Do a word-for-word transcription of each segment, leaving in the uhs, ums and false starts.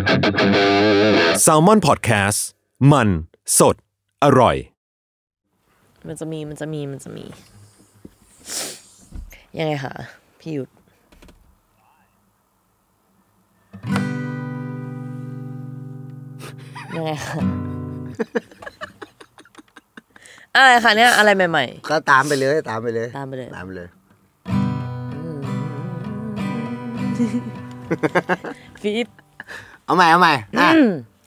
Salmon Podcast มันสดอร่อยมันจะมีมันจะมีมันจะมียังไงคะพี่ยุทธยังไงคะอะไรคะเนี่ยอะไรใหม่ๆก็ตามไปเลยตามไปเลยตามไปเลยตามไปเลยฟีดเอาใหม่เอาใหม่อ่ะ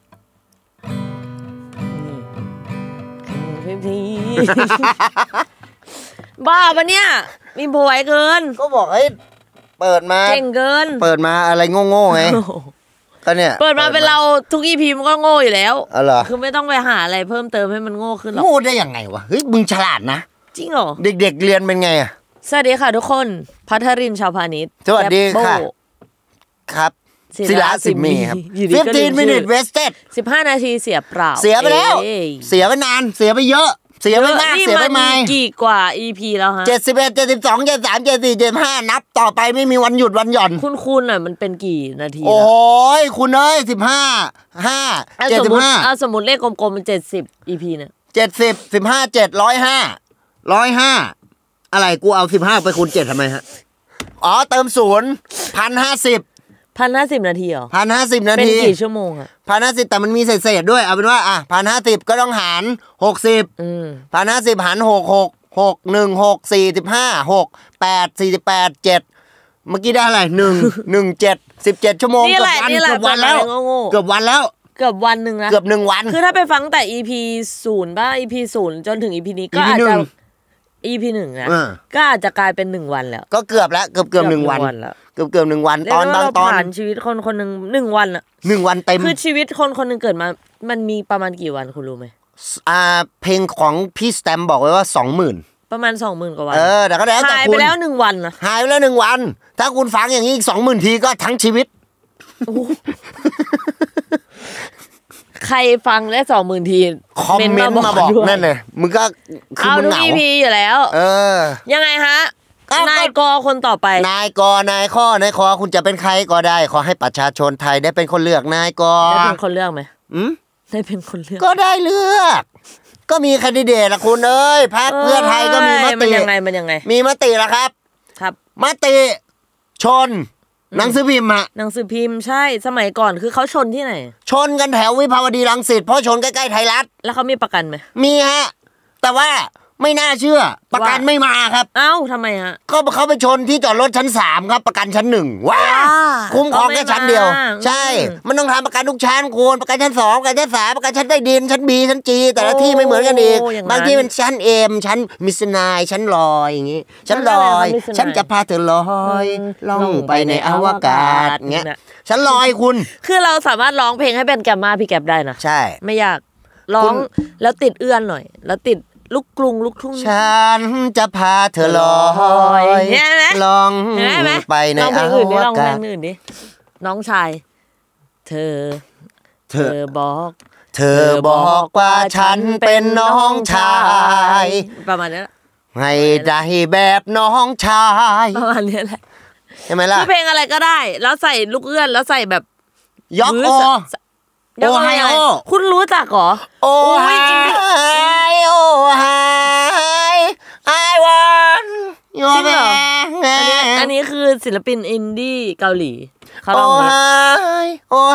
บ้าปะเนี่ยมีโผล่เกินก็บอกให้เปิดมาเก่งเกินเปิดมาอะไรโง่ๆไงก็เนี่ยเปิดมาเป็นเราทุกอีพีมันก็โง่อยู่แล้วอ๋อเหรอคือไม่ต้องไปหาอะไรเพิ่มเติมให้มันโง่ขึ้นหรอกโง่ได้ยังไงวะเฮ้ยมึงฉลาดนะจริงเหรอเด็กๆเรียนเป็นไงอ่ะสวัสดีค่ะทุกคนภัทรินชาวพาณิชย์สวัสดีค่ะครับศิลาสิบมีครับfifteen minutes wasted สิบห้านาทีเสียเปล่าเสียไปแล้วเสียไปนานเสียไปเยอะเสียไปมากเสียไปไม่กี่กว่า อี พี แล้วฮะเจ็ดสิบเอ็ด เจ็ดสิบสอง เจ็ดสิบสาม เจ็ดสิบสี่ เจ็ดสิบห้านับต่อไปไม่มีวันหยุดวันหย่อนคุณๆน่ะมันเป็นกี่นาทีโอ้ยคุณเอ้ยสิบห้า ห้า เจ็ดสิบห้าอ่ะสมมุติเลขกลมๆมันเจ็ดสิบ อี พี เนี่ยเจ็ดสิบ สิบห้า เจ็ด หนึ่งร้อยห้า หนึ่งร้อยห้าอะไรกูเอาสิบห้าไปคูณเจ็ดทำไมฮะอ๋อเติมศูนย์ หนึ่งพันห้าสิบหนึ่งพันห้าสิบนาทีเหรอหนึ่งพันห้าสิบนาทีเป็นกี่ชั่วโมงอ่ะหนึ่งพันห้าสิบแต่มันมีเศษๆด้วยเอาเป็นว่าอ่ะ หนึ่งพันห้าสิบก็ต้องหารหกสิบอืม หนึ่งพันห้าสิบหารหก หก หก หนึ่ง หก สี่สิบห้า หก แปด สี่สิบแปด เจ็ดเมื่อกี้ได้อะไรหนึ่ง หนึ่ง เจ็ด สิบเจ็ดชั่วโมงเกือบวันเกือบวันแล้วเกือบวันแล้วเกือบวันนึงนะเกือบหนึ่งวันคือถ้าไปฟังแต่ อี พี ศูนย์ป่ะ อี พี ศูนย์จนถึง อี พี นี้ก็อาจจะ อี พี หนึ่งนะก็อาจจะกลายเป็นหนึ่งวันแล้วก็เกือบแล้วเกือบๆหนึ่งวันเกือบๆหนึ่งวันตอนบางตอนผ่านชีวิตคนคนนึงหนึ่งวันอะหนึ่งวันเต็มคือชีวิตคนคนนึงเกิดมามันมีประมาณกี่วันคุณรู้ไหมอ่าเพลงของพี่สแตมบอกไว้ว่า สองหมื่นประมาณ สองหมื่น กว่าวันเออแต่ก็แล้วแต่คุณหายไปแล้วหนึ่งวันนะหายไปแล้วหนึ่งวันถ้าคุณฟังอย่างนี้อีก สองหมื่น ทีก็ทั้งชีวิตใครฟังได้ สองหมื่น ทีคอมเมนต์มาบอกนั่นเลยมึงก็คือมึงเหงาเอาทุก อี พี อยู่แล้วเออยังไงฮะนายกอคนต่อไปนายกนายข้อนายคอคุณจะเป็นใครก็ได้ขอให้ประชาชนไทยได้เป็นคนเลือกนายกได้เป็นคนเลือกไหมอืมได้เป็นคนเลือกก็ได้เลือกก็มีแคนดิเดตละคุณเอ้ยพรรคเพื่อไทยก็มีมติมันยังไงมันยังไงมีมติแล้วครับครับมติชนหนังสือพิมพ์อะหนังสือพิมพ์ใช่สมัยก่อนคือเขาชนที่ไหนชนกันแถววิภาวดีรังสิตเพราะชนใกล้ๆไทยรัฐแล้วเขามีประกันไหมมีฮะแต่ว่าไม่น่าเชื่อประกันไม่มาครับเอ้าทำไมฮะก็เขาไปชนที่จอดรถชั้นสามครับประกันชั้นหนึ่งว้าคุ้มครองแค่ชั้นเดียวใช่มันต้องทำประกันทุกชั้นคุณประกันชั้นสองประกันชั้นสามประกันชั้นใต้ดินชั้น บี ชั้น จี แต่ละที่ไม่เหมือนกันอีกบางที่เป็นชั้น เอ็ม ชั้นมิสนายชั้นลอยอย่างงี้ชั้นลอยฉันจะพาเธอลอยล่องไปในอวกาศเงี้ยชั้นลอยคุณคือเราสามารถร้องเพลงให้เป็นแกมมาพี่แกมได้นะใช่ไม่ยากร้องแล้วติดเอื้อนหน่อยแล้วติดลูกกรุงลูกทุ่งฉันจะพาเธอลอยลองไปในอวกาศน้องชายเธอเธอบอกเธอบอกว่าฉันเป็นน้องชายประมาณนี้ให้ได้แบบน้องชายประมาณนี้แหละใช่ไหมล่ะเพลงอะไรก็ได้แล้วใส่ลูกเอื้อนแล้วใส่แบบยอกโอโอไฮโอคุณรู้จักเหรอโอไฮโอไฮ I want จริงเหรออันนี้อันนี้คือศิลปินอินดี้เกาหลีเขาร้องโอไฮโอไฮ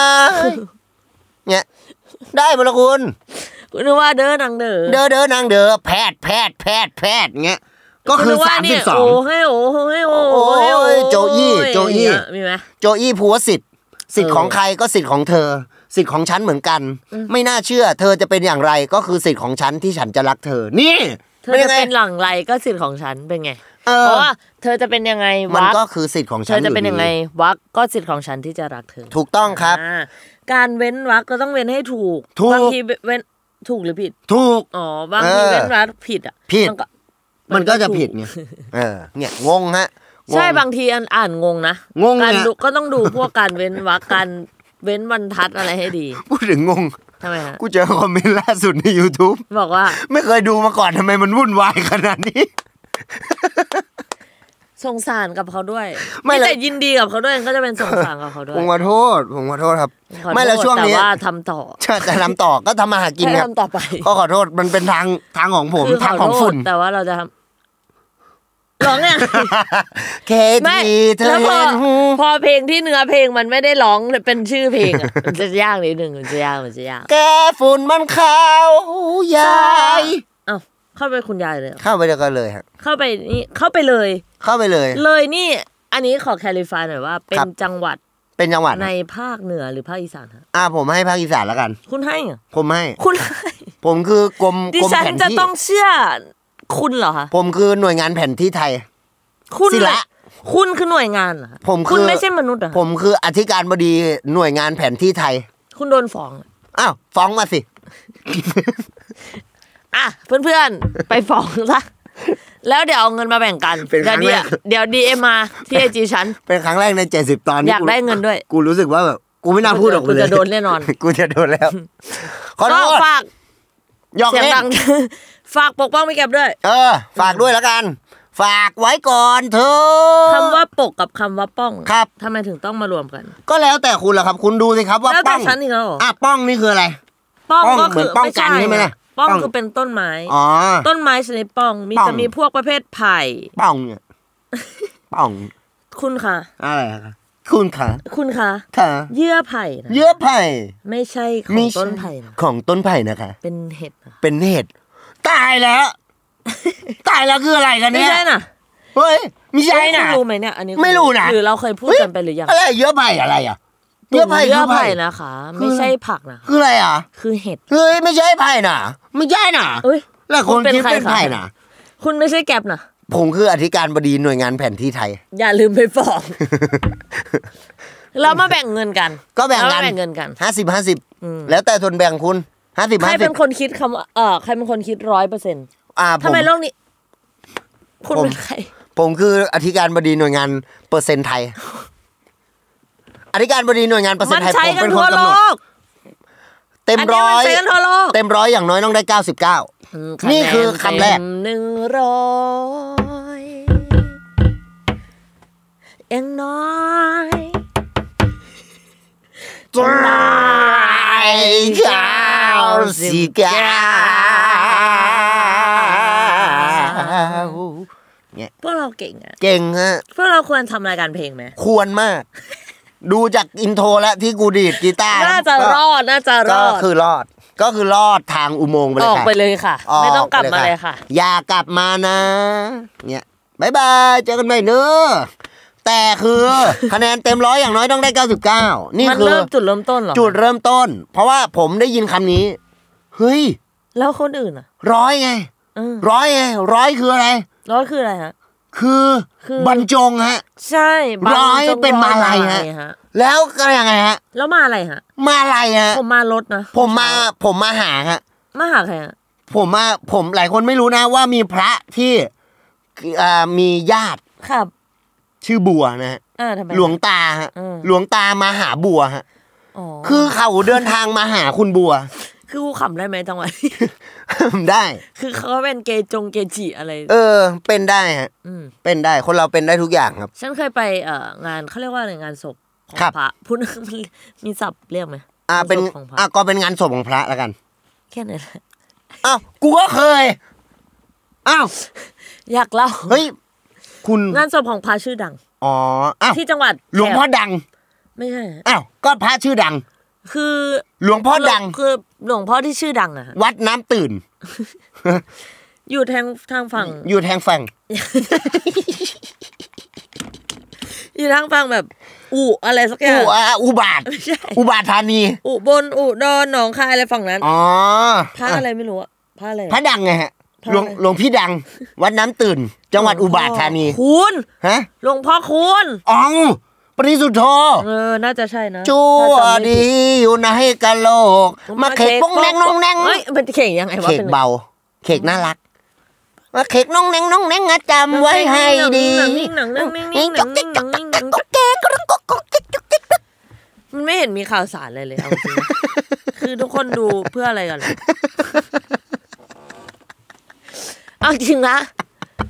เนี่ยได้หมดละคุณคุณนึกว่าเด้อนางเด้อเด้อเด้อนางเด้อแพทย์แพทย์แพทย์แพทย์เงี้ยก็คือสามสิบสองโอ้ให้โอ้ให้โอ้โจอี้โจอี้มีไหมโจอี้ภูวสิทธิ์สิทธิ์ของใครก็สิทธิ์ของเธอสิทธิ์ของฉันเหมือนกันไม่น่าเชื่อเธอจะเป็นอย่างไรก็คือสิทธิ์ของฉันที่ฉันจะรักเธอนี่เธอจะเป็นหลังไรก็สิทธิ์ของฉันเป็นไงเพราะว่าเธอจะเป็นยังไงมันก็คือสิทธิ์ของฉันเธอจะเป็นยังไงวรรคก็สิทธิ์ของฉันที่จะรักเธอถูกต้องครับการเว้นวรรคก็ต้องเว้นให้ถูกบางทีเว้นถูกหรือผิดถูกอ๋อบางทีเว้นวรรคผิดอ่ะผิดมันก็จะผิดไงเออเนี่ยงงฮะใช่บางทีอ่านงงนะงงการก็ต้องดูพวกการเว้นวรรคการเว้นบรรทัดอะไรให้ดีพูดถึงงงทำไมฮะกูเจอคอมเมนต์ล่าสุดใน YouTube บอกว่าไม่เคยดูมาก่อนทำไมมันวุ่นวายขนาดนี้สงสารกับเขาด้วยไม่แต่ยินดีกับเขาด้วยก็จะเป็นสงสารกับเขาด้วยผมขอโทษผมขอโทษครับไม่แล้วช่วงนี้แต่ว่าทำต่อจะทำต่อก็ทำมาหากินครับทำต่อไปก็ขอโทษมันเป็นทางทางของผมทางของฝุ่นแต่ว่าเราจะร้องเนี่ยเคทีเธอเห็นพอเพลงที่เนื้อเพลงมันไม่ได้ร้องเป็นชื่อเพลงอ่ะมันจะยากนิดนึงมันจะยากมันจะยากแกฝุ่นมันขาวยายเอ้าเข้าไปคุณยายเลยเข้าไปเลยก็เลยครับเข้าไปนี่เข้าไปเลยเข้าไปเลยเลยนี่อันนี้ขอแคลิฟายหน่อยว่าเป็นจังหวัดเป็นจังหวัดในภาคเหนือหรือภาคอีสานครับอ่าผมให้ภาคอีสานแล้วกันคุณให้อ่ะผมให้คุณให้ผมคือกรมกรมแผนที่ดิฉันจะต้องเชื่อคุณเหรอคะผมคือหน่วยงานแผนที่ไทยคุณละคุณคือหน่วยงานเหรอผมคุณไม่ใช่มนุษย์เหรอผมคืออธิการบดีหน่วยงานแผนที่ไทยคุณโดนฟ้องอ้าวฟ้องมาสิอ่ะเพื่อนๆไปฟ้องซะแล้วเดี๋ยวเอาเงินมาแบ่งกันเดี๋ยวเดี๋ยวดีเอ็มมาที่ไอจีฉันเป็นครั้งแรกในเจ็ดสิบตอนอยากได้เงินด้วยกูรู้สึกว่าแบบกูไม่น่าพูดออกเลยกูจะโดนแน่นอนกูจะโดนแล้วก็ฝากเสียงดังฝากปกป้องไม่เก็บด้วยเออฝากด้วยแล้วกันฝากไว้ก่อนเธอคำว่าปกกับคำว่าป้องครับทำไมถึงต้องมารวมกันก็แล้วแต่คุณแหละครับคุณดูสิครับว่าป้องแล้วแต่ฉันอีกแล้วอ่ะป้องนี่คืออะไรป้องก็คือป้องกันใช่ไหมล่ะป้องคือเป็นต้นไม้อ๋อต้นไม้ชนิดป้องมีจะมีพวกประเภทไผ่ป้องเนี่ยป้องคุณค่ะอะไรคะคุณค่ะคุณค่ะค่ะเยื่อไผ่เยื่อไผ่ไม่ใช่ของต้นไผ่ของต้นไผ่นะคะเป็นเห็ดเป็นเห็ดตายแล้วตายแล้วคืออะไรกันเนี่ยไม่ใช่น่ะเฮ้ยไม่ใช่น่ะรู้ไหมเนี่ยอันนี้ไม่รู้นะหรือเราเคยพูดกันไปหรือยังอะไรเยื่อไผ่อะไรอ่ะเยื่อไผ่เยื่อไผ่นะคะไม่ใช่ผักนะคืออะไรอ่ะคือเห็ดเฮ้ยไม่ใช่ไผ่น่ะไม่ใช่น่ะแล้วคนคิดเป็นไผ่น่ะคุณไม่ใช่แก๊ปนะผมคืออธิการบดีหน่วยงานแผนที่ไทยอย่าลืมไปฟ้องเรามาแบ่งเงินกันก็แบ่งกันแบ่งเงินกันห้าสิบห้าสิบแล้วแต่ส่วนแบ่งคุณห้าสิบห้าสิบใครเป็นคนคิดคำเอ่อใครเป็นคนคิดร้อยเปอร์เซ็นต์อ่าทำไมโลกนี้คุณเป็นใครผมคืออธิการบดีหน่วยงานเปอร์เซ็นต์ไทยอธิการบดีหน่วยงานเปอร์เซ็นต์ไทยผมเป็นคนกำหนดเต็มร้อยเต็มร้อยอย่างน้อยต้องได้เก้าสิบเก้านี่คือคำแรกหนึ่งร้อยอย่างน้อยต้องได้เก้าสิบเก้าพวกเราเก่งอะเก่งฮะพวกเราควรทำรายการเพลงไหมควรมากดูจากอินโทรแล้วที่กูดีดกีตาร์น่าจะรอดน่าจะรอดก็คือรอดก็คือรอดทางอุโมงค์ไปเลยค่ะออกไปเลยค่ะไม่ต้องกลับมาเลยค่ะอย่ากลับมานะเนี่ยบ๊ายบายเจอกันใหม่เนอะแต่คือคะแนนเต็มร้อยอย่างน้อยต้องได้เก้าสิบเก้านี่คือจุดเริ่มต้นเหรอจุดเริ่มต้นเพราะว่าผมได้ยินคำนี้เฮ้ยแล้วคนอื่นอ่ะร้อยไงร้อยไงร้อยคืออะไรร้อยคืออะไรฮะคือบรรจงฮะใช่ร้อยเป็นมาลัยฮะแล้วก็ยังไงฮะแล้วมาอะไรฮะมาอะไรฮะผมมารถนะผมมาผมมาหาฮะมาหาใครฮะผมมาผมหลายคนไม่รู้นะว่ามีพระที่อ่ามีญาติครับชื่อบัวนะฮะหลวงตาฮะหลวงตามาหาบัวฮะคือเขาเดินทางมาหาคุณบัวคือกูขำได้ไหมจังหวะได้คือเขาเป็นเกจงเกจิอะไรเออเป็นได้ฮะเป็นได้คนเราเป็นได้ทุกอย่างครับฉันเคยไปเอ่องานเขาเรียกว่าอะไรงานศพของพระพูดมีศัพท์เรียกไหมอ่าเป็นอ่ะก็เป็นงานศพของพระแล้วกันแค่นั้นแหละอ้าวกูก็เคยอ้าวอยากเล่าเฮ้ยคุณงานศพของพระชื่อดังอ๋ออ้าวที่จังหวัดหลวงพ่อดังไม่ใช่อ้าวก็พระชื่อดังคือหลวงพ่อดังคือหลวงพ่อที่ชื่อดังอะวัดน้ำตื่นอยู่ทางทางฝั่งอยู่ทางฝั่งอยู่ทางฝั่งแบบอุอะไรสักอย่างอุอ่ะอุบาทอุบาทธานีอุบลอุดรหนองคายอะไรฝั่งนั้นอ๋อพระอะไรไม่รู้อะพระอะไรพระดังไงฮะหลวงหลวงพี่ดังวัดน้ำตื่นจังหวัดอุบาทธานีคุณฮะหลวงพ่อคุณอ๋อปริสุทธโธเออน่าจะใช่นะชั่วดีอยู่ในกะโหลกมาเค้กป้องแนงน้องแนงเฮ้ยมันเค้กยังไงวะเค้กเบาเค้กน่ารักมาเค้กน้องแนงน้องแนงจำไว้ให้ดีมันไม่เห็นมีข่าวสารเลยเลยเอาจริงคือทุกคนดูเพื่ออะไรกันเอาจริงนะ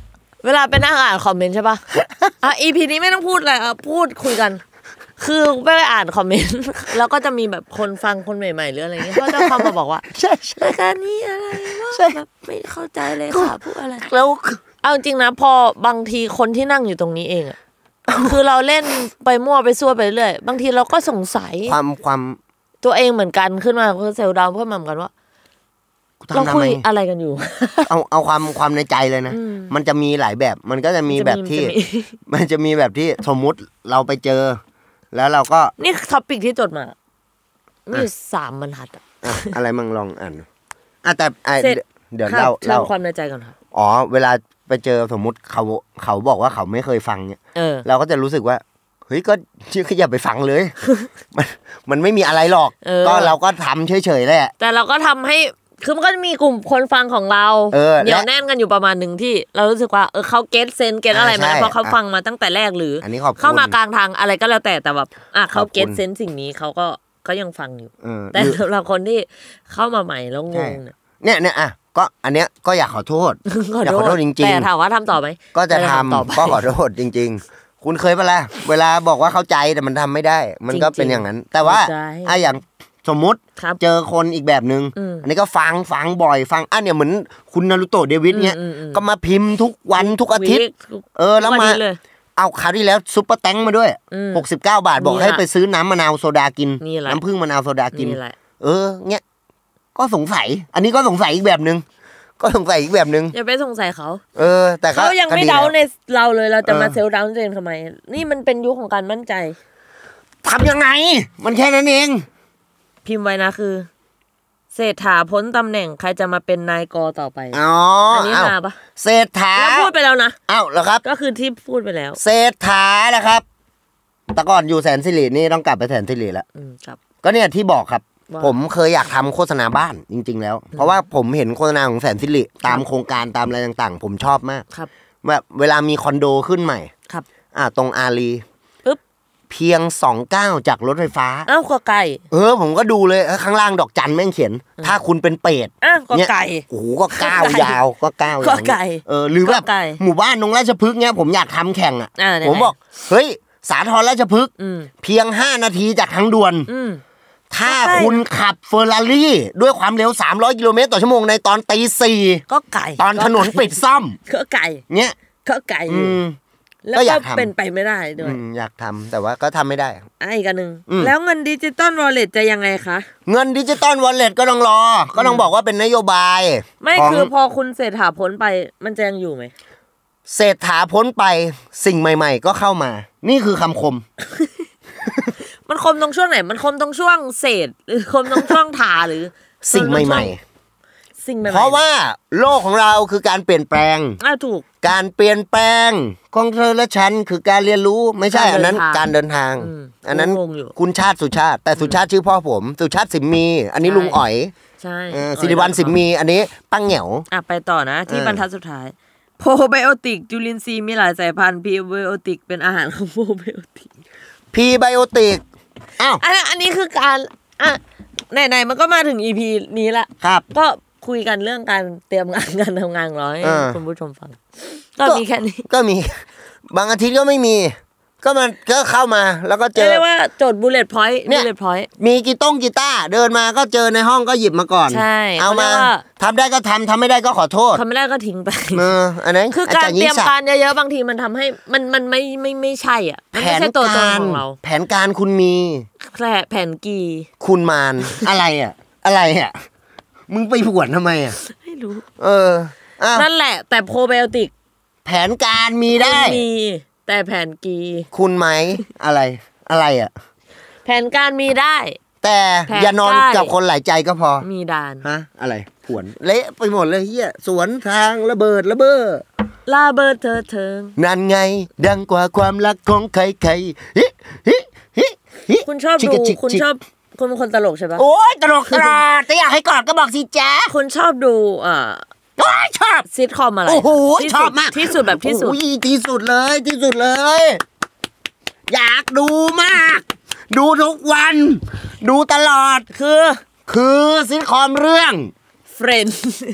เวลาไปนั่งอ่านคอมเมนต์ใช่ป่ะอ่ะ อี พี นี้ไม่ต้องพูดเลยอ่ะพูดคุยกันคือไปอ่านคอมเมนต์แล้วก็จะมีแบบคนฟังคนใหม่ๆหรืออะไรเงี้ยก็จะเข้ามาบอกว่าใช่รายการนี้อะไรวะแบบไม่เข้าใจเลยค่ะพูดอะไรแล้วเอาจริงนะพอบางทีคนที่นั่งอยู่ตรงนี้เองอ่ะคือเราเล่นไปมั่วไปซั่วไปเรื่อยบางทีเราก็สงสัยความความตัวเองเหมือนกันขึ้นมาคือเซลล์ดาวน์เพิ่มมาเหมือนกันว่าเราคุยอะไรกันอยู่เอาเอาความความในใจเลยนะมันจะมีหลายแบบมันก็จะมีแบบที่มันจะมีแบบที่สมมุติเราไปเจอแล้วเราก็นี่ท็อปิกที่จดมามีสามบรรทัดอะไรมั่งลองอ่านอ่ะแต่เดี๋ยวเราเราความในใจก่อนครับอ๋อเวลาไปเจอสมมุติเขาเขาบอกว่าเขาไม่เคยฟังเนี่ยเราก็จะรู้สึกว่าเฮ้ยก็อย่าไปฟังเลยมันมันไม่มีอะไรหรอกก็เราก็ทำเฉยๆแหละแต่เราก็ทำให้คือมันก็มีกลุ่มคนฟังของเราเดี๋ยวแน่นกันอยู่ประมาณหนึ่งที่เรารู้สึกว่าเออเขาเก็ตเซนเก็ตอะไรมาเพราะเขาฟังมาตั้งแต่แรกหรือเข้ามากลางทางอะไรก็แล้วแต่แต่แบบอ่ะเขาเก็ตเซนสิ่งนี้เขาก็ก็ยังฟังอยู่แต่สำหรับคนที่เข้ามาใหม่แล้วงงเนี่ยเนี่ยอ่ะก็อันเนี้ยก็อยากขอโทษอยากขอโทษจริงๆแต่ถามว่าทำต่อไหมก็จะทำก็ขอโทษจริงๆคุณเคยปะล่ะเวลาบอกว่าเข้าใจแต่มันทำไม่ได้มันก็เป็นอย่างนั้นแต่ว่าอ่ะอย่างสมมุติเจอคนอีกแบบนึงอันนี้ก็ฟังฟังบ่อยฟังอ่ะเนี่ยเหมือนคุณนารูโตะเดวิดเนี่ยก็มาพิมพ์ทุกวันทุกอาทิตย์เออแล้วมาเอาคราวที่แล้วซุปเปอร์แตงมาด้วยหกสิบเก้าบาทบอกให้ไปซื้อน้ำมะนาวโซดากินน้ำผึ้งมะนาวโซดากินเออเงี้ยก็สงสัยอันนี้ก็สงสัยอีกแบบนึงก็สงสัยอีกแบบนึงอย่าไปสงสัยเขาเออแต่เขายังไม่เดาในเราเลยเราจะมาเซลล์ดาวน์ตัวเองทำไมนี่มันเป็นยุคของการมั่นใจทำยังไงมันแค่นั้นเองพิมพ์ไว้นะคือเศรษฐาพ้นตำแหน่งใครจะมาเป็นนายกต่อไปอ๋ออันนี้มาปะเศรษฐาแล้วพูดไปแล้วนะอ้าวเหรอครับก็คือที่พูดไปแล้วเศรษฐาแหละครับแต่ก่อนอยู่แสนสิรินี่ต้องกลับไปแสนสิริแล้วครับก็เนี่ยที่บอกครับผมเคยอยากทำโฆษณาบ้านจริงๆแล้วเพราะว่าผมเห็นโฆษณาของแสนสิริตามโครงการตามอะไรต่างๆผมชอบมากแบบเวลามีคอนโดขึ้นใหม่ครับอ่าตรงอารีเพียงสองเก้าจากรถไฟฟ้าอ้าวก็ไกลเออผมก็ดูเลยข้างล่างดอกจันแม่งเขียนถ้าคุณเป็นเป็ดอ้าวก็ไกลโอ้โหก็ก้าวยาวก็ก้าวอย่างนี้เออหรือแบบหมู่บ้านตรงราชพฤกษ์เนี้ยผมอยากทำแข่งอ่ะผมบอกเฮ้ยสาทรราชพฤกษ์เพียงห้านาทีจากทางด่วนถ้าคุณขับเฟอร์รารี่ด้วยความเร็วสามร้อยกิโลเมตรต่อชั่วโมงในตอนตีสี่ก็ไกลตอนถนนปิดซ่อมก็ไกลเนี้ยก็ไกลแล้วก็เป็นไปไม่ได้ด้วยอยากทำแต่ว่าก็ทำไม่ได้อ่ะอีกอันนึงแล้วเงินดิจิตอลวอลเล็ตจะยังไงคะเงินดิจิตอลวอลเล็ตก็ต้องรอก็ต้องบอกว่าเป็นนโยบายไม่คือพอคุณเศรษฐาพ้นไปมันจะยังอยู่ไหมเศรษฐาพ้นไปสิ่งใหม่ๆก็เข้ามานี่คือคำคมมันคมตรงช่วงไหนมันคมตรงช่วงเศษหรือคมตรงช่วงถาหรือสิ่งใหม่ๆสิ่งใหม่ๆเพราะว่าโลกของเราคือการเปลี่ยนแปลงอ่ะถูกการเปลี่ยนแปลงของเธอและฉันคือการเรียนรู้ไม่ใช่อันนั้นการเดินทางอันนั้นคุณชาติสุชาติแต่สุชาติชื่อพ่อผมสุชาติสิมมีอันนี้ลุงอ๋อยใช่สิริวัลย์สิมมีอันนี้ปังเหงียวอ่ะไปต่อนะที่บรรทัดสุดท้ายโพไบโอติกจุลินทรีย์มีหลายสายพันธุ์พรีไบโอติกเป็นอาหารของโพไบโอติกพรีไบโอติกอ้าวอันอันนี้คือการอ่ะไหนๆมันก็มาถึง อี พี นี้ละครับก็คุยกันเรื่องการเตรียมงานงานทำงานร้อยคุณผู้ชมฟังก็มีแค่นี้ก็มีบางอาทิตย์ก็ไม่มีก็มันก็เข้ามาแล้วก็เจอเรียกว่าโจทย์บุลเลตพอยต์บุลเลตพอยต์มีกีต้งกีตาร์เดินมาก็เจอในห้องก็หยิบมาก่อนใช่เอามาทำได้ก็ทำทำไม่ได้ก็ขอโทษทำไม่ได้ก็ทิ้งไปเอออันนั้นคือการเตรียมการเยอะๆบางทีมันทำให้มันมันไม่ไม่ไม่ใช่อ่ะแผนการแผนการคุณมีแผนกีคุณมานอะไรอ่ะอะไรอ่ะมึงไปผวนทำไมอ่ะไม่รู้เออนั่นแหละแต่โปรไบโอติกแผนการมีได้มีแต่แผนกีคุณไหมอะไรอะไรอ่ะแผนการมีได้แต่อย่านอนกับคนหลายใจก็พอมีดานฮะอะไรผวนเละไปหมดเลยเฮียสวนทางระเบิดระเบ้อระเบิดเธอเธอนั่นไงดังกว่าความรักของใครใครฮิฮิฮิฮิคุณชอบดูคุณชอบคุณเป็นคนตลกใช่ปะโอ้ยตลกตลอดแต่อยากให้กอดก็บอกสิจ๊ะคุณชอบดูอ่าโอ้ยชอบซิทคอมอะไรโอ้โหชอบมากที่สุดแบบที่สุดที่สุดเลยที่สุดเลยอยากดูมากดูทุกวันดูตลอดคือคือซิทคอมเรื่อง Friends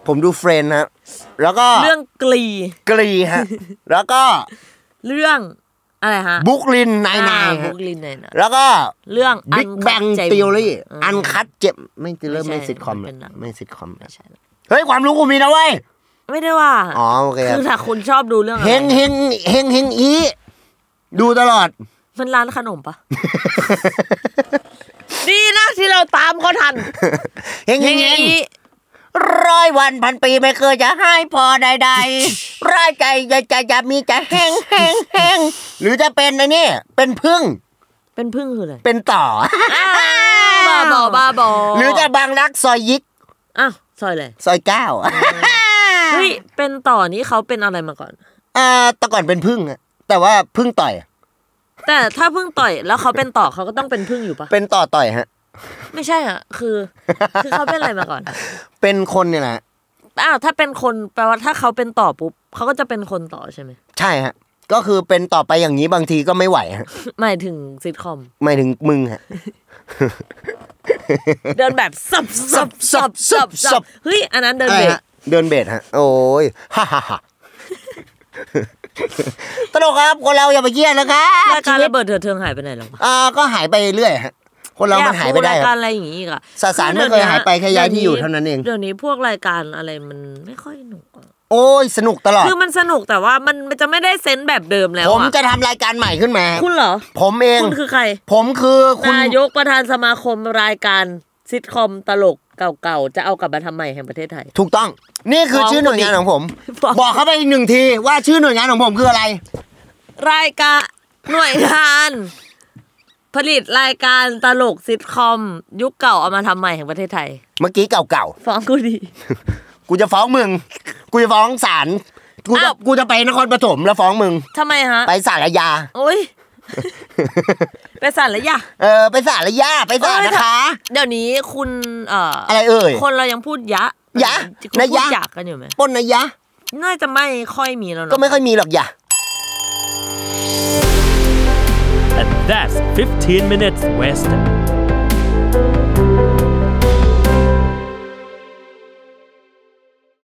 ผมดูเฟรนด์ฮะแล้วก็เรื่องกลีกลีฮะแล้วก็เรื่องอะไรฮะบุคลินไนน์ไนน์บุคลินไนน์ไนน์แล้วก็เรื่องบิ๊กแบงทีโอรี่อันคัทเจ็บไม่เริ่มไม่ซิทคอมไม่ซิทคอมเฮ้ยความรู้กูมีนะเว้ยไม่ได้ว่าอ๋อโอเคคือถ้าคุณชอบดูเรื่องอะไรเฮงเฮงเฮงเฮงอีดูตลอดมันร้านขนมปะดีนะที่เราตามเขาทันเฮงเฮงอีร้อยวันพันปีไม่เคยจะให้พอใดๆร้ายใจจะจะจะมีจะแห้งแห้งแห้งหรือจะเป็นไอ้นี่เป็นพึ่งเป็นพึ่งคืออะไรเป็นต่อบ้าบอบ้าบอหรือจะบางรักซอยยิกอ้าวซอยอะไรซอยเก้าเฮ้ยเป็นต่อนี้เขาเป็นอะไรมาก่อนอ่าแต่ก่อนเป็นพึ่งอะแต่ว่าพึ่งต่อยแต่ถ้าพึ่งต่อยแล้วเขาเป็นต่อเขาก็ต้องเป็นพึ่งอยู่ปะเป็นต่อต่อยฮะไม่ใช่อ่ะคือคือเขาเป็นอะไรมาก่อนเป็นคนเนี่ยแหละอ้าวถ้าเป็นคนแปลว่าถ้าเขาเป็นต่อปุ๊บเขาก็จะเป็นคนต่อใช่ไหมใช่ฮะก็คือเป็นต่อไปอย่างนี้บางทีก็ไม่ไหวฮะหมายถึงซิทคอมหมายถึงมึงฮะเดินแบบซับซับซับซับซับเฮ้ยอันนั้นเดินเบสเดินเบสฮะโอ้ยฮ่าฮ่าฮ่าตลกครับคนเราอย่าไปเยี่ยนะครับรายการระเบิดเถิดเทิงหายไปไหนหรออ่าก็หายไปเรื่อยฮะคนเรามันหายไปได้รายการอะไรอย่างงี้อ่ะสสารไม่เคยหายไปแค่ย้ายที่อยู่เท่านั้นเองเดี๋ยวนี้พวกรายการอะไรมันไม่ค่อยสนุกโอ้ยสนุกตลอดคือมันสนุกแต่ว่ามันจะไม่ได้เซนส์แบบเดิมแล้วผมจะทำรายการใหม่ขึ้นมาคุณเหรอผมเองคุณคือใครผมคือคุณนายกประธานสมาคมรายการซิทคอมตลกเก่าๆจะเอากลับมาทำใหม่แห่งประเทศไทยถูกต้องนี่คือชื่อหน่วยงานของผมบอกเขาไปอีกหนึ่งทีว่าชื่อหน่วยงานของผมคืออะไรรายการหน่วยงานผลิตรายการตลกซิทคอมยุคเก่าเอามาทำใหม่แห่งประเทศไทยเมื่อกี้เก่าๆฟ้องกูดีกูจะฟ้องมึงกูจะฟ้องศาลกูจะกูจะไปนครปฐมแล้วฟ้องมึงทำไมฮะไปศาลยาโอ้ยไปศาลยาเออไปศาลยาไปศาลนะคะเดี๋ยวนี้คุณเอ่ออะไรเอ่ยคนเรายังพูดยะยะนะยะอยากกันอยู่ไหมปนนะยะน่าจะไม่ค่อยมีแล้วเนอะก็ไม่ค่อยมีหรอกยะ And that's fifteen minutes Western